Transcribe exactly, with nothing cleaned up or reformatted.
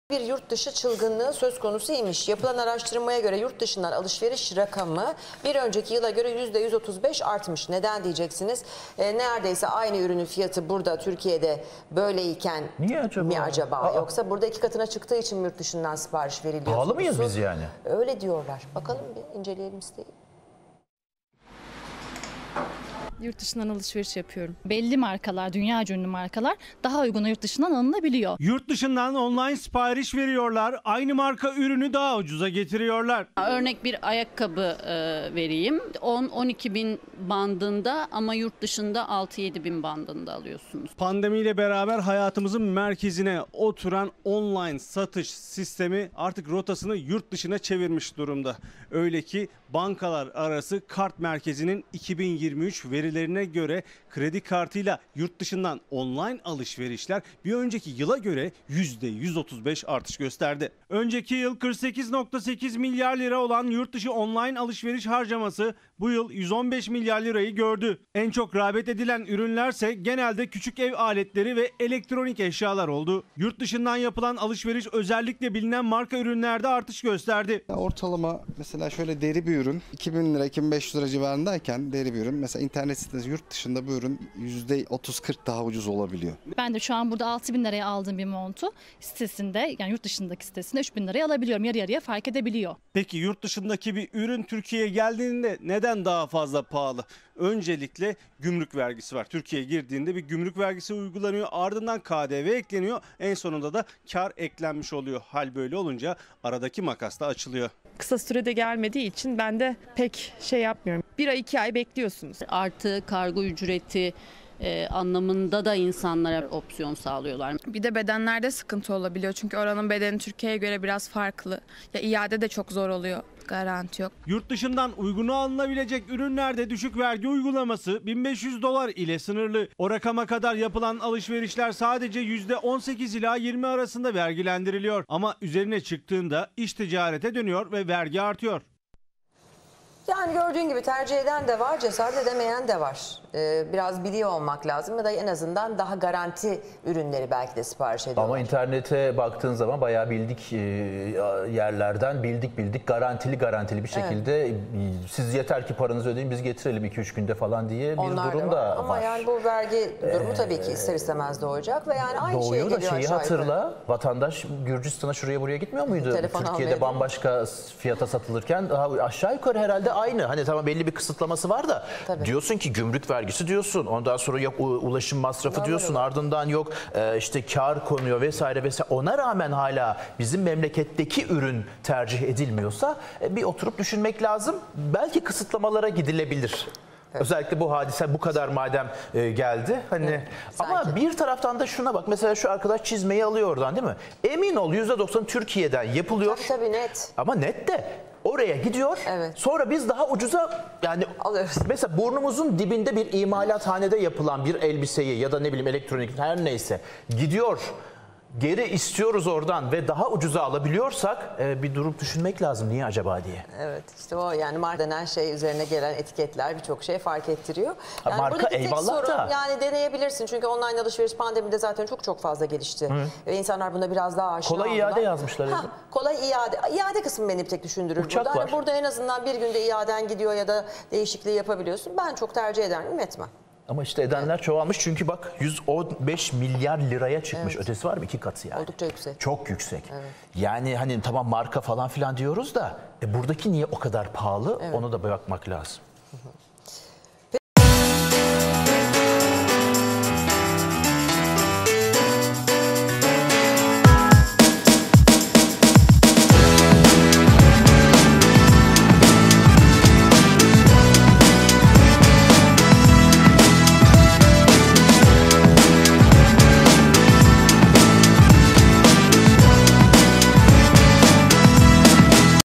Bir yurt dışı çılgınlığı söz konusu imiş. Yapılan araştırmaya göre yurt dışından alışveriş rakamı bir önceki yıla göre yüzde yüz otuz beş artmış. Neden diyeceksiniz? E, neredeyse aynı ürünün fiyatı burada Türkiye'de böyleyken Niye acaba? mi acaba? Aa. Yoksa burada iki katına çıktığı için yurt dışından sipariş veriliyor. Pahalı mıyız sorusu. biz yani? Öyle diyorlar. Bakalım bir inceleyelim isteği. Yurt dışından alışveriş yapıyorum. Belli markalar, dünya ünlü markalar daha uyguna yurt dışından alınabiliyor. Yurt dışından online sipariş veriyorlar. Aynı marka ürünü daha ucuza getiriyorlar. Örnek bir ayakkabı e, vereyim. on on iki bin bandında ama yurt dışında altı yedi bin bandında alıyorsunuz. Pandemiyle beraber hayatımızın merkezine oturan online satış sistemi artık rotasını yurt dışına çevirmiş durumda. Öyle ki bankalar arası kart merkezinin iki bin yirmi üç verilerine göre kredi kartıyla yurt dışından online alışverişler bir önceki yıla göre yüzde yüz otuz beş artış gösterdi. Önceki yıl kırk sekiz nokta sekiz milyar lira olan yurt dışı online alışveriş harcaması bu yıl yüz on beş milyar lirayı gördü. En çok rağbet edilen ürünlerse genelde küçük ev aletleri ve elektronik eşyalar oldu. Yurt dışından yapılan alışveriş özellikle bilinen marka ürünlerde artış gösterdi. Ortalama mesela şöyle deri bir ürün iki bin lira iki bin beş yüz lira civarındayken deri bir ürün mesela internet sitesi yurt dışında bu ürün yüzde otuz kırk daha ucuz olabiliyor. Ben de şu an burada altı bin liraya aldığım bir montu sitesinde, yani yurt dışındaki sitesinde üç bin liraya alabiliyorum. Yarı yarıya fark edebiliyor. Peki yurt dışındaki bir ürün Türkiye'ye geldiğinde neden daha fazla pahalı? Öncelikle gümrük vergisi var. Türkiye'ye girdiğinde bir gümrük vergisi uygulanıyor. Ardından K D V ekleniyor. En sonunda da kar eklenmiş oluyor. Hal böyle olunca aradaki makas da açılıyor. Kısa sürede gelmediği için ben de pek şey yapmıyorum. Bir ay iki ay bekliyorsunuz. Artı kargo ücreti e, anlamında da insanlara opsiyon sağlıyorlar. Bir de bedenlerde sıkıntı olabiliyor. Çünkü oranın bedeni Türkiye'ye göre biraz farklı. Ya iade de çok zor oluyor. Garanti yok. Yurt dışından uyguna alınabilecek ürünlerde düşük vergi uygulaması bin beş yüz dolar ile sınırlı. O rakama kadar yapılan alışverişler sadece yüzde on sekiz ila yirmi arasında vergilendiriliyor. Ama üzerine çıktığında iş ticarete dönüyor ve vergi artıyor. Yani gördüğün gibi tercih eden de var, cesaret edemeyen de var. Ee, biraz biliyor olmak lazım ya da en azından daha garanti ürünleri belki de sipariş ediyorlar. Ama internete baktığın zaman bayağı bildik yerlerden bildik bildik garantili garantili bir şekilde evet. Siz yeter ki paranızı ödeyin biz getirelim iki üç günde falan diye bir Onlar durum da var. da Ama var. yani bu vergi durumu ee, tabii ki ister istemez doğacak ve yani aynı şeye doğuyor da geliyor şeyi aşağı hatırla yukarı. Vatandaş Gürcistan'a şuraya buraya gitmiyor muydu? Telefon Türkiye'de bambaşka fiyata satılırken aşağı yukarı herhalde aynı. Hani tamam belli bir kısıtlaması var da tabii. Diyorsun ki gümrük vergisi diyorsun. Ondan sonra yok ulaşım masrafı Doğru diyorsun. Var. Ardından yok işte kar konuyor vesaire vesaire. Ona rağmen hala bizim memleketteki ürün tercih edilmiyorsa bir oturup düşünmek lazım. Belki kısıtlamalara gidilebilir. Evet. Özellikle bu hadise bu kadar madem e, geldi. Hani evet, ama sanki. Bir taraftan da şuna bak. Mesela şu arkadaş çizmeyi alıyor oradan değil mi? Emin ol yüzde doksan Türkiye'den yapılıyor. Tabii, tabii net. Ama net de oraya gidiyor. Evet. Sonra biz daha ucuza yani alıyoruz. Mesela burnumuzun dibinde bir imalathanede yapılan bir elbiseyi ya da ne bileyim elektronik her neyse gidiyor. Geri istiyoruz oradan ve daha ucuza alabiliyorsak e, bir durup düşünmek lazım niye acaba diye. Evet işte o yani marka denen şey üzerine gelen etiketler birçok şey fark ettiriyor. Yani marka eyvallah da. Yani deneyebilirsin çünkü online alışveriş pandemide zaten çok çok fazla gelişti. Hı. Ve insanlar buna biraz daha aşina kolay oldular. iade yazmışlar. Ha, kolay iade. İade kısmı beni bir tek düşündürür. Uçak burada. var. Hani burada en azından bir günde iaden gidiyor ya da değişikliği yapabiliyorsun. Ben çok tercih eder miyim etmem. Ama işte edenler evet. çoğalmış çünkü bak yüz on beş milyar liraya çıkmış. Evet. Ötesi var mı? İki katı yani. Oldukça yüksek. Çok yüksek. Evet. Yani hani tamam marka falan filan diyoruz da e buradaki niye o kadar pahalı evet. Ona da bakmak lazım.